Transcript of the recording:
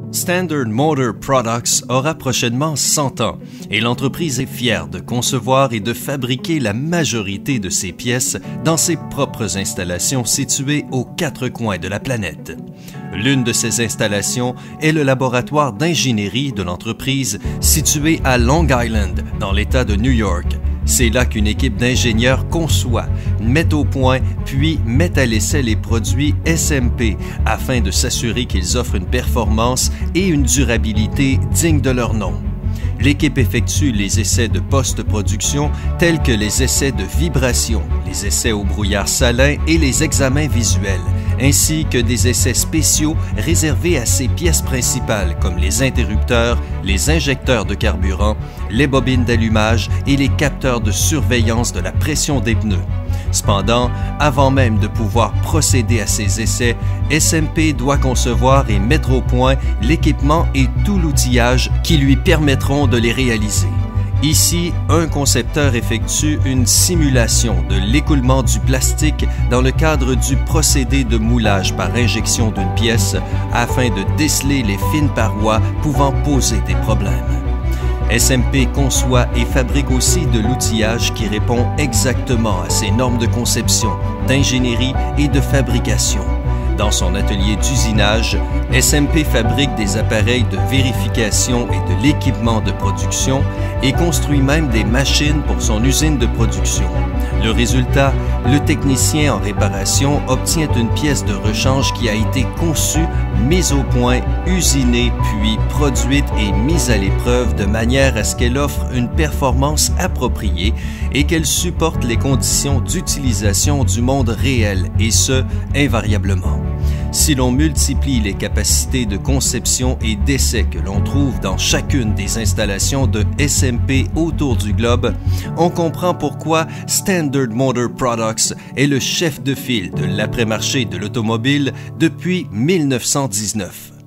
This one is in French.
Standard Motor Products aura prochainement 100 ans et l'entreprise est fière de concevoir et de fabriquer la majorité de ses pièces dans ses propres installations situées aux quatre coins de la planète. L'une de ces installations est le laboratoire d'ingénierie de l'entreprise situé à Long Island, dans l'État de New York. C'est là qu'une équipe d'ingénieurs conçoit, met au point, puis met à l'essai les produits SMP afin de s'assurer qu'ils offrent une performance et une durabilité dignes de leur nom. L'équipe effectue les essais de post-production tels que les essais de vibration, les essais au brouillard salin et les examens visuels, ainsi que des essais spéciaux réservés à ses pièces principales comme les interrupteurs, les injecteurs de carburant, les bobines d'allumage et les capteurs de surveillance de la pression des pneus. Cependant, avant même de pouvoir procéder à ces essais, SMP doit concevoir et mettre au point l'équipement et tout l'outillage qui lui permettront de les réaliser. Ici, un concepteur effectue une simulation de l'écoulement du plastique dans le cadre du procédé de moulage par injection d'une pièce afin de déceler les fines parois pouvant poser des problèmes. SMP conçoit et fabrique aussi de l'outillage qui répond exactement à ces normes de conception, d'ingénierie et de fabrication. Dans son atelier d'usinage, SMP fabrique des appareils de vérification et de l'équipement de production et construit même des machines pour son usine de production. Le résultat, le technicien en réparation obtient une pièce de rechange qui a été conçue, mise au point, usinée, puis produite et mise à l'épreuve de manière à ce qu'elle offre une performance appropriée et qu'elle supporte les conditions d'utilisation du monde réel, et ce, invariablement. Si l'on multiplie les capacités de conception et d'essai que l'on trouve dans chacune des installations de SMP autour du globe, on comprend pourquoi Standard Motor Products est le chef de file de l'après-marché de l'automobile depuis 1919.